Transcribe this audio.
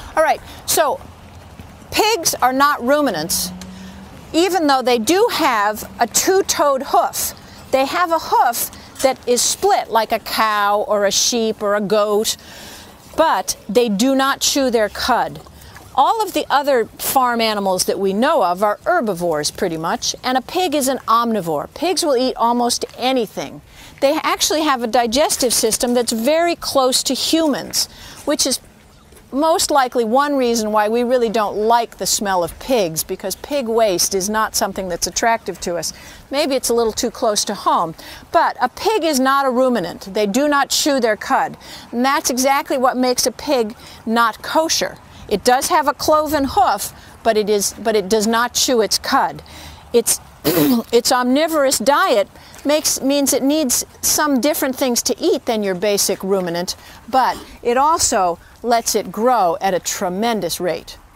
All right, so pigs are not ruminants, even though they do have a two-toed hoof. They have a hoof that is split like a cow or a sheep or a goat, but they do not chew their cud. All of the other farm animals that we know of are herbivores pretty much, and a pig is an omnivore. Pigs will eat almost anything. They actually have a digestive system that's very close to humans, which is most likely one reason why we really don't like the smell of pigs, because pig waste is not something that's attractive to us. Maybe it's a little too close to home. But a pig is not a ruminant. They do not chew their cud. And that's exactly what makes a pig not kosher. It does have a cloven hoof, but it does not chew its cud. Its omnivorous diet means it needs some different things to eat than your basic ruminant, but it also lets it grow at a tremendous rate.